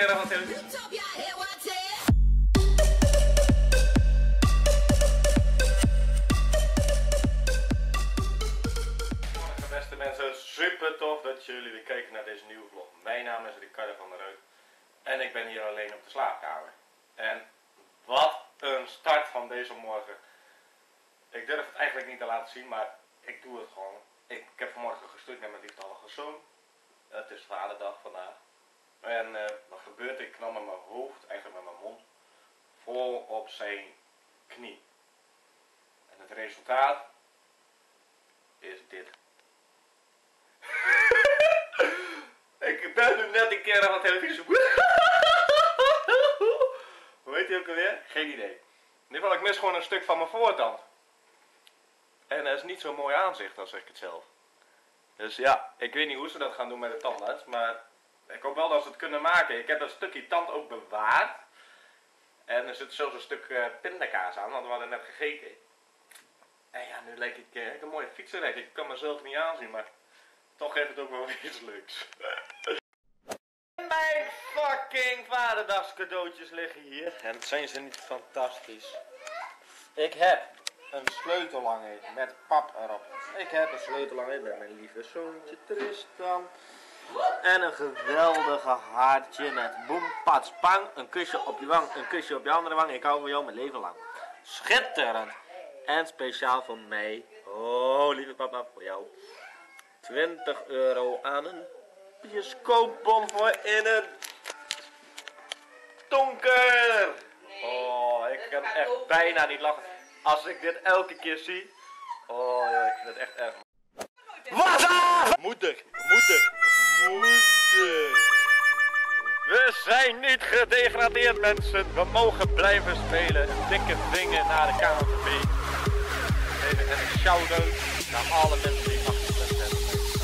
keren van televisie. Goedemorgen beste mensen, super tof dat jullie weer kijken naar deze nieuwe vlog. Mijn naam is Ricardo van der Reut en ik ben hier alleen op de slaapkamer. En wat een start van deze morgen. Ik durf het eigenlijk niet te laten zien, maar ik doe het gewoon. Ik heb vanmorgen gestuurd met mijn lieftallige zoon. Het is vaderdag vandaag. En wat gebeurt er? Ik knal met mijn hoofd, eigenlijk met mijn mond, vol op zijn knie. En het resultaat is dit. Ik ben nu net een keer aan de televisie. Hoe heet hij ook alweer? Geen idee. In ieder geval, ik mis gewoon een stuk van mijn voortand. En dat is niet zo'n mooi aanzicht, als zeg ik het zelf. Dus ja, ik weet niet hoe ze dat gaan doen met de tandarts, maar ik hoop wel dat ze het kunnen maken. Ik heb dat stukje tand ook bewaard. En er zit zelfs een stuk pindakaas aan, want we hadden net gegeten. En ja, nu leek ik een mooie fietsenrek. Ik kan mezelf niet aanzien, maar toch heeft het ook wel iets leuks. Mijn fucking vaderdagscadeautjes liggen hier. En zijn ze niet fantastisch? Ik heb een sleutelhanger met pap erop. Ik heb een sleutelhanger met mijn lieve zoontje Tristan. En een geweldige hartje met boem, pats, pang. Een kusje op je wang, een kusje op je andere wang. Ik hou van jou mijn leven lang. Schitterend. En speciaal voor mij. Oh, lieve papa, voor jou. 20 euro aan een bioscoopbon voor in het donker. Oh, ik kan echt bijna niet lachen. Als ik dit elke keer zie. Oh, joh, ik vind het echt erg. Wat? Moeder. We zijn niet gedegradeerd, mensen. We mogen blijven spelen. Een dikke vinger naar de KNVB. Even een shout-out naar alle mensen die achter ons zijn.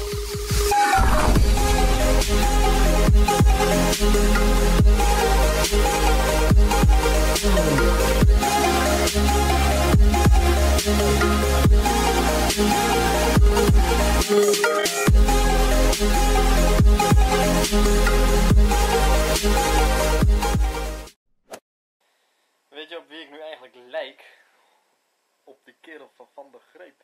Weet je op wie ik nu eigenlijk lijk? Op die kerel van Van der Greep.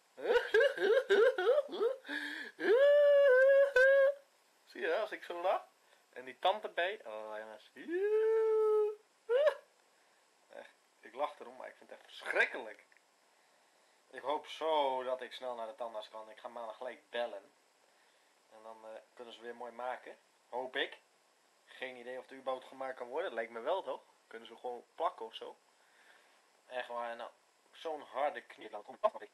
Zie je, als ik zo lach? En die tand erbij. Oh jongens. Echt, ik lach erom, maar ik vind het echt verschrikkelijk. Ik hoop zo dat ik snel naar de tandarts kan. Ik ga maandag gelijk bellen. En dan kunnen ze weer mooi maken. Hoop ik. Geen idee of het überhaupt gemaakt kan worden. Dat lijkt me wel toch? Kunnen ze gewoon plakken of zo. Echt waar, nou. Zo'n harde knie. Dan komt het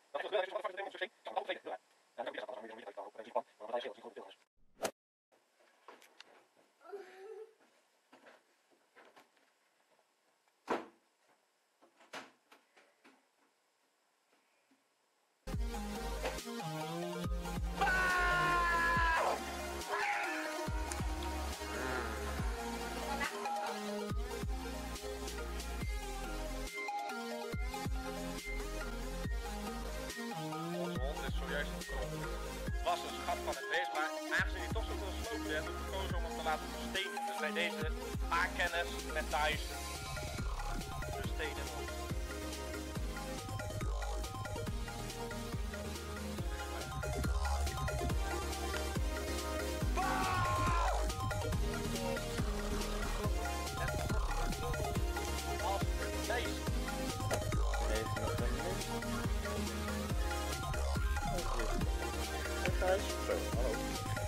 was een schat van het beest, maar aangezien hij toch zoveel sloopt heeft, heb ik gekozen om hem te laten verstenen. Dus bij deze A-kennis met Tyson. Verstenen. Hallo.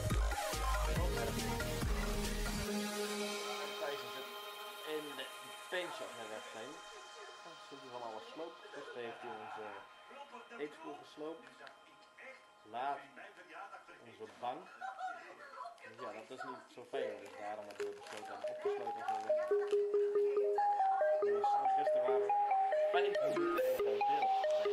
Thijs zit in de paintshop met weggaan. Dan zit hij van alles sloopt. Gisteren heeft hij onze eetstoel gesloopt. Laat onze bank. Dus ja, dat is niet zo fijn. Dus daarom hebben we besloten om opgesloten te worden. Dus gisteren waren 5 minuten in het deel.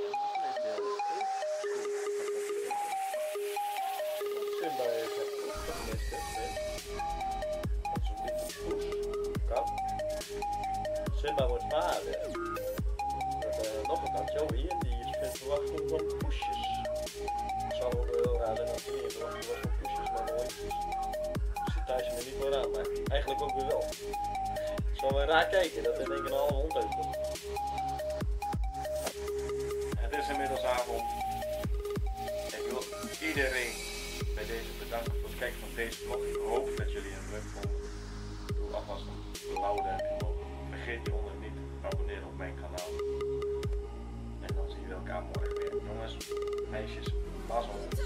Simba heeft het gemist, dat is een beetje poes. Kan. Simba wordt vader. We hebben nog een kantje over hier, die is verwacht van poesjes. Ik zal wel heel raar en dat hij niet verwacht van poesjes, maar de hondjes. Dus die thuis me niet voor aan, maar hij eigenlijk ook weer wel. Zo raar kijken dat er denk ik een halve hond heeft. Het is inmiddels avond. Ik wil iedereen bij deze bedanken voor het kijken van deze vlog. Ik hoop dat jullie hem leuk vonden. Doe alvast een blauw duimpje omhoog. Vergeet hieronder niet te abonneren op mijn kanaal. En dan zien we elkaar morgen weer. Jongens, meisjes, pas op.